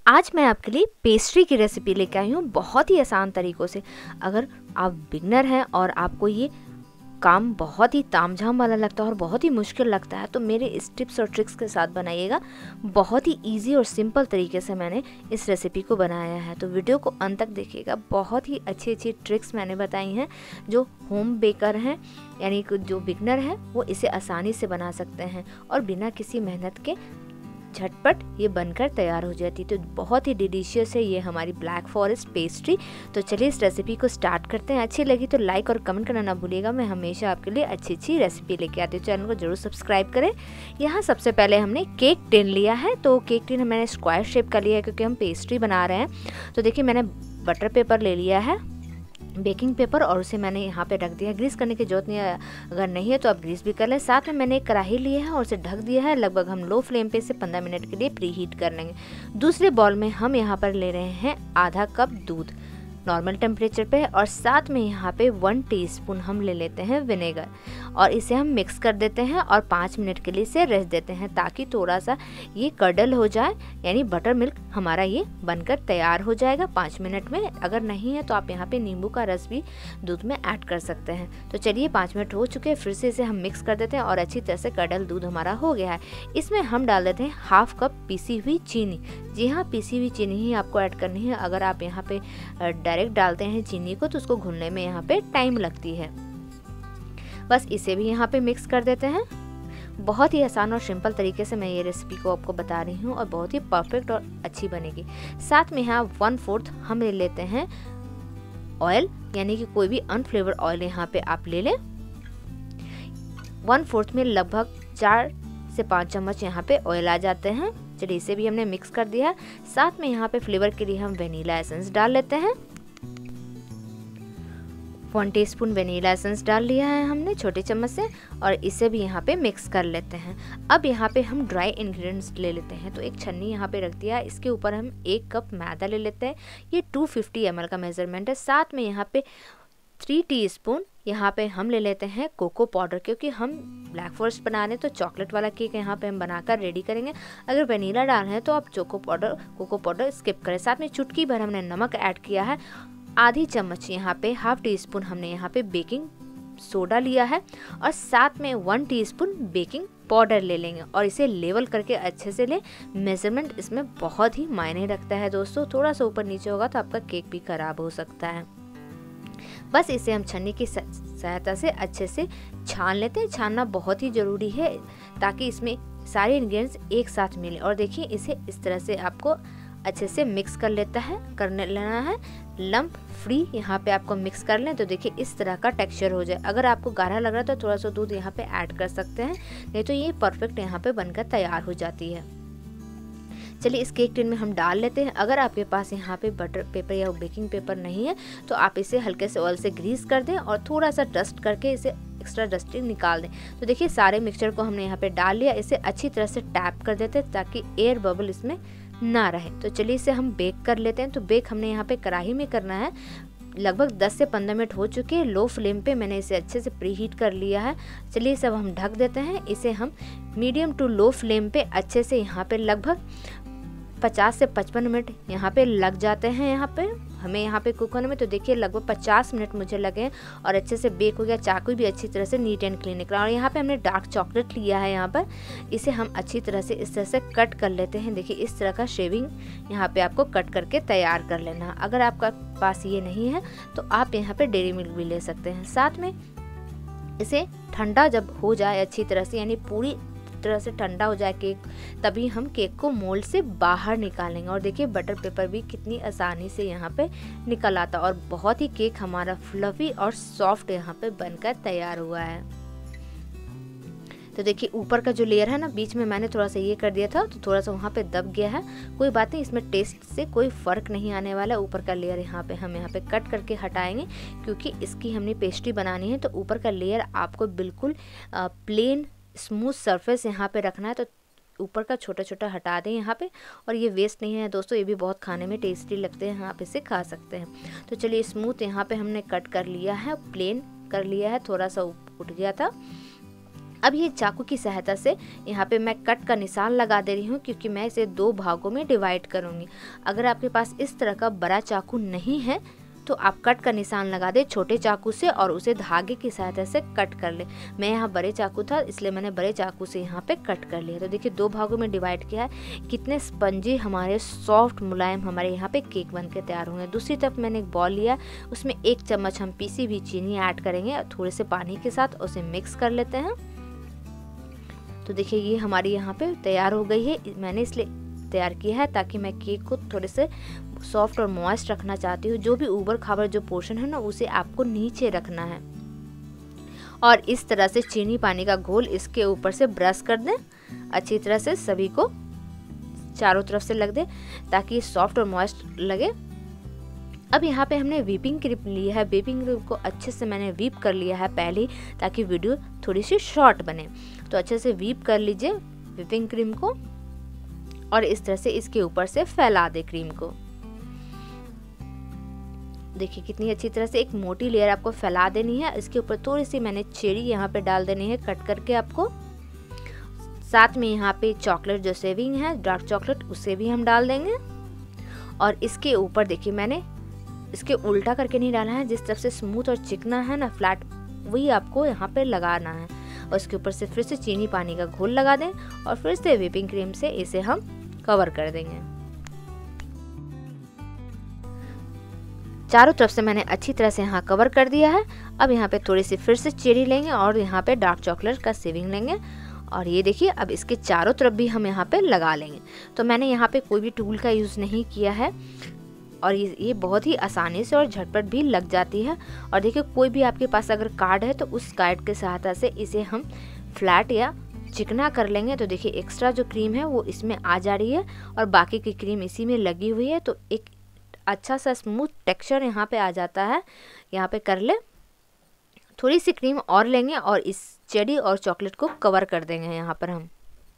आज मैं आपके लिए पेस्ट्री की रेसिपी लेके आई हूँ बहुत ही आसान तरीक़ों से। अगर आप बिगनर हैं और आपको ये काम बहुत ही तामझाम वाला लगता है और बहुत ही मुश्किल लगता है तो मेरे इस टिप्स और ट्रिक्स के साथ बनाइएगा। बहुत ही इजी और सिंपल तरीके से मैंने इस रेसिपी को बनाया है, तो वीडियो को अंत तक देखिएगा। बहुत ही अच्छी अच्छी ट्रिक्स मैंने बताई हैं जो होम बेकर हैं यानी जो बिगनर है वो इसे आसानी से बना सकते हैं और बिना किसी मेहनत के झटपट ये बनकर तैयार हो जाती। तो बहुत ही डिलीशियस है ये हमारी ब्लैक फॉरेस्ट पेस्ट्री। तो चलिए इस रेसिपी को स्टार्ट करते हैं। अच्छी लगी तो लाइक और कमेंट करना ना भूलिएगा। मैं हमेशा आपके लिए अच्छी अच्छी रेसिपी लेके आती हूँ, चैनल को जरूर सब्सक्राइब करें। यहाँ सबसे पहले हमने केक टिन लिया है, तो केक टिन मैंने स्क्वायर शेप का लिया है क्योंकि हम पेस्ट्री बना रहे हैं। तो देखिए मैंने बटर पेपर ले लिया है, बेकिंग पेपर, और उसे मैंने यहाँ पे रख दिया। ग्रीस करने की जरूरत नहीं है, अगर नहीं है तो आप ग्रीस भी कर लें। साथ में मैंने एक कढ़ाई लिया है और उसे ढक दिया है। लगभग हम लो फ्लेम पे इसे 15 मिनट के लिए प्री हीट कर लेंगे। दूसरे बॉल में हम यहाँ पर ले रहे हैं आधा कप दूध नॉर्मल टेम्परेचर पे, और साथ में यहाँ पे 1 टीस्पून हम ले लेते हैं विनेगर और इसे हम मिक्स कर देते हैं और 5 मिनट के लिए इसे रेस्ट देते हैं ताकि थोड़ा सा ये कडल हो जाए, यानी बटर मिल्क हमारा ये बनकर तैयार हो जाएगा 5 मिनट में। अगर नहीं है तो आप यहाँ पे नींबू का रस भी दूध में ऐड कर सकते हैं। तो चलिए 5 मिनट हो चुके हैं, फिर से इसे हम मिक्स कर देते हैं और अच्छी तरह से कडल दूध हमारा हो गया है। इसमें हम डाल देते हैं हाफ कप पीसी हुई चीनी। जी हाँ, पीसी हुई चीनी ही आपको ऐड करनी है। अगर आप यहाँ पे डायरेक्ट डालते हैं चीनी को तो उसको घुलने में यहाँ पे टाइम लगती है। बस इसे भी यहाँ पे मिक्स कर देते हैं। बहुत ही आसान और सिंपल तरीके से मैं ये रेसिपी को आपको बता रही हूँ और बहुत ही परफेक्ट और अच्छी बनेगी। साथ में यहाँ 1/4 हम ले लेते हैं ऑयल, यानी कि कोई भी अनफ्लेवर्ड ऑयल यहाँ पे आप ले लें। 1/4 में लगभग 4 से 5 चम्मच यहाँ पे ऑयल आ जाते हैं। चलिए इसे भी हमने मिक्स कर दिया। साथ में यहाँ पे फ्लेवर के लिए हम वेनिला एसेंस डाल लेते हैं। 1 टीस्पून वेनिला एसेंस डाल लिया है हमने छोटे चम्मच से, और इसे भी यहाँ पे मिक्स कर लेते हैं। अब यहाँ पे हम ड्राई इंग्रेडिएंट्स ले लेते हैं। तो एक छन्नी यहाँ पे रख दिया, इसके ऊपर हम 1 कप मैदा ले लेते हैं। ये 250 ml का मेजरमेंट है। साथ में यहाँ पे 3 टीस्पून यहाँ पे हम ले लेते हैं कोको पाउडर, क्योंकि हम ब्लैक फॉरेस्ट बना रहे हैं तो चॉकलेट वाला केक यहाँ पे हम बनाकर रेडी करेंगे। अगर वनीला डाल रहे हैं तो आप कोको पाउडर स्किप करें। साथ में चुटकी भर हमने नमक ऐड किया है। आधी चम्मच यहाँ पे हाफ टी स्पून हमने यहाँ पे बेकिंग सोडा लिया है, और साथ में 1 टीस्पून बेकिंग पाउडर ले लेंगे और इसे लेवल करके अच्छे से ले। मेजरमेंट इसमें बहुत ही मायने रखता है दोस्तों, थोड़ा सा ऊपर नीचे होगा तो आपका केक भी खराब हो सकता है। बस इसे हम छन्नी की सहायता से अच्छे से छान लेते हैं। छानना बहुत ही ज़रूरी है ताकि इसमें सारे इंग्रेडिएंट्स एक साथ मिले। और देखिए इसे इस तरह से आपको अच्छे से मिक्स करने लेना है, लंप फ्री यहाँ पे आपको मिक्स कर लें। तो देखिए इस तरह का टेक्सचर हो जाए। अगर आपको गाढ़ा लग रहा है तो थोड़ा सा दूध यहाँ पे ऐड कर सकते हैं, नहीं तो ये परफेक्ट यहाँ पे बनकर तैयार हो जाती है। चलिए इस केक टिन में हम डाल लेते हैं। अगर आपके पास यहाँ पे बटर पेपर या बेकिंग पेपर नहीं है तो आप इसे हल्के से ऑयल से ग्रीस कर दें और थोड़ा सा डस्ट करके इसे एक्स्ट्रा डस्टिंग निकाल दें। तो देखिए सारे मिक्सचर को हमने यहाँ पे डाल लिया। इसे अच्छी तरह से टैप कर देते हैं ताकि एयर बबल इसमें ना रहे। तो चलिए इसे हम बेक कर लेते हैं। तो बेक हमने यहाँ पे कढ़ाई में करना है। लगभग 10 से 15 मिनट हो चुके हैं। लो फ्लेम पे मैंने इसे अच्छे से प्री हीट कर लिया है। चलिए सब हम ढक देते हैं। इसे हम मीडियम टू लो फ्लेम पे अच्छे से यहाँ पे लगभग 50 से 55 मिनट यहाँ पे लग जाते हैं यहाँ पे हमें यहाँ पे कुक होने में। तो देखिए लगभग 50 मिनट मुझे लगे और अच्छे से बेक हो गया। चाकू भी अच्छी तरह से नीट एंड क्लीन निकला। और यहाँ पे हमने डार्क चॉकलेट लिया है यहाँ पर, इसे हम अच्छी तरह से इस तरह से कट कर लेते हैं। देखिए इस तरह का शेविंग यहाँ पे आपको कट करके तैयार कर लेना। अगर आपका पास ये नहीं है तो आप यहाँ पे डेयरी मिल्क भी ले सकते हैं। साथ में इसे ठंडा जब हो जाए अच्छी तरह से, यानी पूरी तरह से ठंडा हो जाए केक, तभी हम केक को मोल्ड से बाहर निकालेंगे। और देखिए बटर पेपर भी कितनी आसानी से यहाँ पे निकल आता और बहुत ही केक हमारा फ्लफी और सॉफ्ट यहाँ पे बनकर तैयार हुआ है। तो देखिए ऊपर का जो लेयर है ना, बीच में मैंने थोड़ा सा ये कर दिया था तो थोड़ा सा वहाँ पे दब गया है। कोई बात नहीं, इसमें टेस्ट से कोई फ़र्क नहीं आने वाला। ऊपर का लेयर यहाँ पे हम यहाँ पे कट करके हटाएंगे क्योंकि इसकी हमने पेस्ट्री बनानी है। तो ऊपर का लेयर आपको बिल्कुल प्लेन स्मूथ सरफेस यहाँ पे रखना है। तो ऊपर का छोटा छोटा हटा दें यहाँ पे। और ये वेस्ट नहीं है दोस्तों, ये भी बहुत खाने में टेस्टी लगते हैं, आप इसे खा सकते हैं। तो चलिए स्मूथ यहाँ पे हमने कट कर लिया है, प्लेन कर लिया है, थोड़ा सा उठ गया था। अब ये चाकू की सहायता से यहाँ पे मैं कट का निशान लगा दे रही हूँ, क्योंकि मैं इसे 2 भागों में डिवाइड करूँगी। अगर आपके पास इस तरह का बड़ा चाकू नहीं है तो आप कट का निशान लगा दे छोटे चाकू से और उसे धागे की सहायता से कट कर ले। मैं यहाँ बड़े चाकू था इसलिए मैंने बड़े चाकू से यहाँ पे कट कर लिया। तो देखिए 2 भागों में डिवाइड किया है। कितने स्पंजी हमारे सॉफ्ट मुलायम हमारे यहाँ पे केक बन के तैयार हुए हैं। दूसरी तरफ मैंने एक बॉल लिया, उसमें 1 चम्मच हम पीसी हुई चीनी ऐड करेंगे थोड़े से पानी के साथ, उसे मिक्स कर लेते हैं। तो देखिए ये हमारी यहाँ पे तैयार हो गई है। मैंने इसलिए तैयार किया है ताकि मैं केक को थोड़े से सॉफ्ट और मॉइस्ट रखना चाहती हूँ। जो भी ऊबर खाबर जो पोर्शन है ना उसे आपको नीचे रखना है। और इस तरह से चीनी पानी का घोल इसके ऊपर से ब्रश कर दें अच्छी तरह से, सभी को चारों तरफ से लग दे ताकि सॉफ्ट और मॉइस्ट लगे। अब यहाँ पे हमने व्हिपिंग क्रीम लिया है। व्हिपिंग क्रीम को अच्छे से मैंने व्हीप कर लिया है पहले, ताकि वीडियो थोड़ी सी शॉर्ट बने। तो अच्छे से व्हीप कर लीजिए व्हिपिंग क्रीम को और इस तरह से इसके ऊपर से फैला दे क्रीम को। देखिए कितनी अच्छी तरह से एक मोटी लेयर आपको फैला देनी है। इसके ऊपर थोड़ी सी मैंने चेरी यहाँ पे डाल देनी है कट करके आपको। साथ में यहाँ पे चॉकलेट जो सेविंग है डार्क चॉकलेट उसे भी हम डाल देंगे। और इसके ऊपर देखिए मैंने इसके उल्टा करके नहीं डाला है, जिस तरफ से स्मूथ और चिकना है ना फ्लैट वही आपको यहाँ पे लगाना है। और इसके ऊपर से फिर से चीनी पानी का घोल लगा दें और फिर से व्हिपिंग क्रीम से इसे हम कवर कर देंगे। चारों तरफ से मैंने अच्छी तरह से यहाँ कवर कर दिया है। अब यहाँ पे थोड़ी सी फिर से चेरी लेंगे और यहाँ पे डार्क चॉकलेट का सेविंग लेंगे और ये देखिए अब इसके चारों तरफ भी हम यहाँ पे लगा लेंगे। तो मैंने यहाँ पे कोई भी टूल का यूज़ नहीं किया है और ये बहुत ही आसानी से और झटपट भी लग जाती है। और देखिए कोई भी आपके पास अगर कार्ड है तो उस कार्ड के सहायता से इसे हम फ्लैट या चिकना कर लेंगे। तो देखिए एक्स्ट्रा जो क्रीम है वो इसमें आ जा रही है और बाकी की क्रीम इसी में लगी हुई है, तो एक अच्छा सा स्मूथ टेक्सचर यहाँ पे आ जाता है। यहाँ पे कर ले, थोड़ी सी क्रीम और लेंगे और इस चेरी और चॉकलेट को कवर कर देंगे। यहाँ पर हम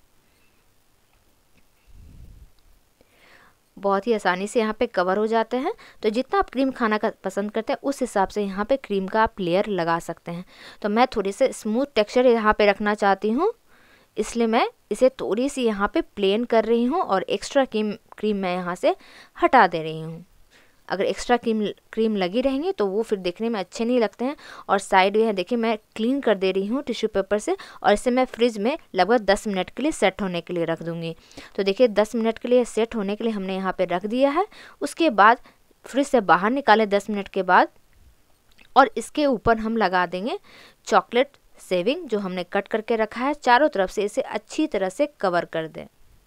बहुत ही आसानी से यहाँ पे कवर हो जाते हैं। तो जितना आप क्रीम खाना का पसंद करते हैं उस हिसाब से यहाँ पे क्रीम का आप लेयर लगा सकते हैं। तो मैं थोड़ी से स्मूथ टेक्सचर यहाँ पे रखना चाहती हूँ, इसलिए मैं इसे थोड़ी सी यहाँ पे प्लेन कर रही हूँ और एक्स्ट्रा क्रीम मैं यहाँ से हटा दे रही हूँ। अगर एक्स्ट्रा क्रीम लगी रहेंगी तो वो फिर देखने में अच्छे नहीं लगते हैं। और साइड में देखिए मैं क्लीन कर दे रही हूँ टिश्यू पेपर से और इसे मैं फ्रिज में लगभग 10 मिनट के लिए सेट होने के लिए रख दूँगी। तो देखिए 10 मिनट के लिए सेट होने के लिए हमने यहाँ पे रख दिया है। उसके बाद फ्रिज से बाहर निकाले 10 मिनट के बाद और इसके ऊपर हम लगा देंगे चॉकलेट सेविंग जो हमने कट करके रखा है। चारों तरफ से इसे अच्छी तरह से कवर कर दें।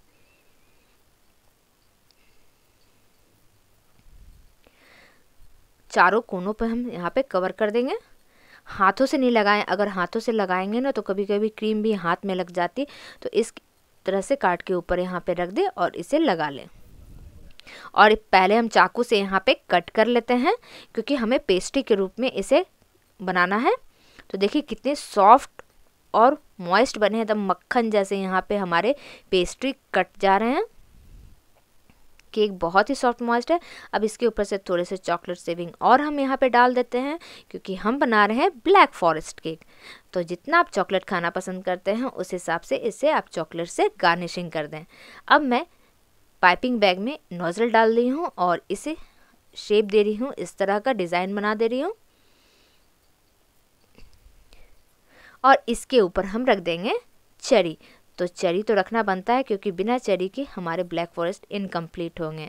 चारों कोनों पे हम यहाँ पे कवर कर देंगे। हाथों से नहीं लगाएं, अगर हाथों से लगाएंगे ना तो कभी कभी क्रीम भी हाथ में लग जाती। तो इस तरह से काट के ऊपर यहाँ पे रख दें और इसे लगा लें। और पहले हम चाकू से यहाँ पे कट कर लेते हैं क्योंकि हमें पेस्ट्री के रूप में इसे बनाना है। तो देखिए कितने सॉफ्ट और मॉइस्ट बने हैं, एकदम मक्खन जैसे यहाँ पे हमारे पेस्ट्री कट जा रहे हैं। केक बहुत ही सॉफ्ट मॉइस्ट है। अब इसके ऊपर से थोड़े से चॉकलेट सेविंग और हम यहाँ पे डाल देते हैं क्योंकि हम बना रहे हैं ब्लैक फॉरेस्ट केक। तो जितना आप चॉकलेट खाना पसंद करते हैं उस हिसाब से इसे आप चॉकलेट से गार्निशिंग कर दें। अब मैं पाइपिंग बैग में नोजल डाल रही हूँ और इसे शेप दे रही हूँ, इस तरह का डिज़ाइन बना दे रही हूँ और इसके ऊपर हम रख देंगे चेरी। तो चेरी तो रखना बनता है क्योंकि बिना चेरी के हमारे ब्लैक फॉरेस्ट इनकम्प्लीट होंगे।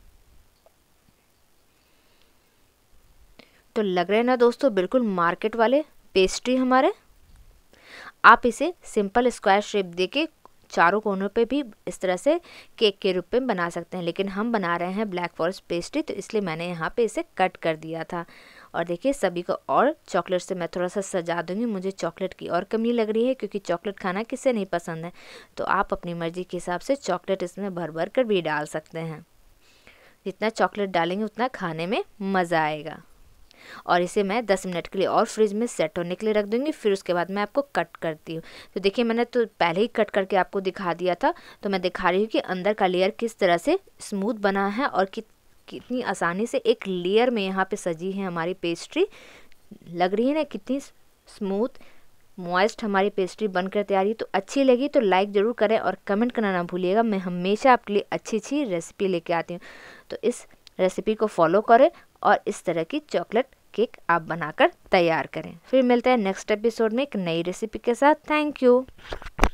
तो लग रहे हैं ना दोस्तों बिल्कुल मार्केट वाले पेस्ट्री हमारे। आप इसे सिंपल स्क्वायर शेप देके चारों कोनों पे भी इस तरह से केक के रूप में बना सकते हैं, लेकिन हम बना रहे हैं ब्लैक फॉरेस्ट पेस्ट्री तो इसलिए मैंने यहाँ पे इसे कट कर दिया था। और देखिए सभी को और चॉकलेट से मैं थोड़ा सा सजा दूंगी। मुझे चॉकलेट की और कमी लग रही है क्योंकि चॉकलेट खाना किसे नहीं पसंद है। तो आप अपनी मर्ज़ी के हिसाब से चॉकलेट इसमें भर भर कर भी डाल सकते हैं। जितना चॉकलेट डालेंगे उतना खाने में मज़ा आएगा। और इसे मैं 10 मिनट के लिए और फ्रिज में सेट होने के लिए रख दूँगी। फिर उसके बाद मैं आपको कट करती हूँ। तो देखिए मैंने तो पहले ही कट करके आपको दिखा दिया था, तो मैं दिखा रही हूँ कि अंदर का लेयर किस तरह से स्मूथ बना है और कितनी आसानी से एक लेयर में यहाँ पे सजी है हमारी पेस्ट्री। लग रही है ना कितनी स्मूथ मॉइस्ट हमारी पेस्ट्री बनकर तैयार है। तो अच्छी लगी तो लाइक ज़रूर करें और कमेंट करना ना भूलिएगा। मैं हमेशा आपके लिए अच्छी अच्छी रेसिपी लेके आती हूँ, तो इस रेसिपी को फॉलो करें और इस तरह की चॉकलेट केक आप बनाकर तैयार करें। फिर मिलते हैं नेक्स्ट एपिसोड में एक नई रेसिपी के साथ। Thank you.